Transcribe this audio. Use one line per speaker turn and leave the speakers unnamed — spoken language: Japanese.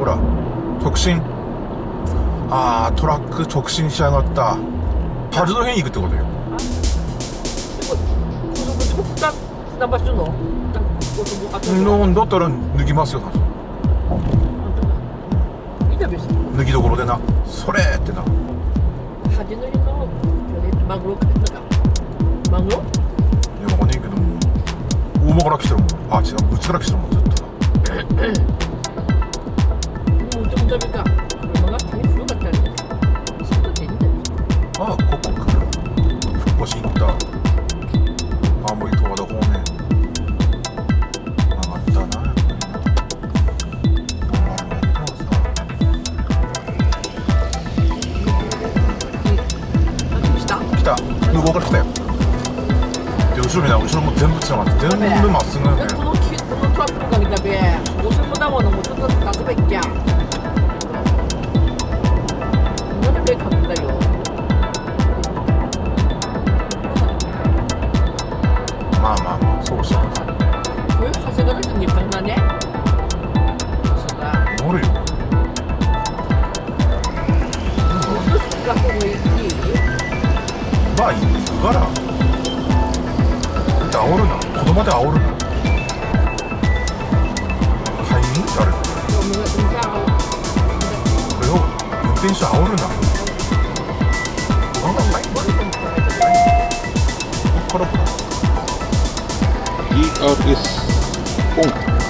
ほら直進。あートラック直進しやがった。パルド辺行くってことよ。
ナンバーするの？
だったら脱ぎますよ。
インタビューして
脱ぎどころでな、それってな。
初乗りのマグロかマグロ？
いやわかんねえけども、大間から来てるもん。あ、違う、うちから来てるもん、ずっとな。
もうでもダメか。馬が大変よかったり。そうだっていいんだよ。
ああ、ここか。福岡インター。青森十和田方面。曲がったな、やっぱりな。来た。向こうから来たよ。で、後ろ見な、後ろも全部つながって、全部まっすぐね。
このトラックが見たべ、50だもの、もうちょっと出せばいいじゃん。なんでベーカーだよ。
まあまあまあ、そうそう。
こういう長谷川の人日本だね。そうだ。
乗るよ。
学校もいい？
まあ、行くから。煽るな。子供で煽るな。タイミングある。これを運転手煽るな。なんか最後こっからほら。
ERS オン。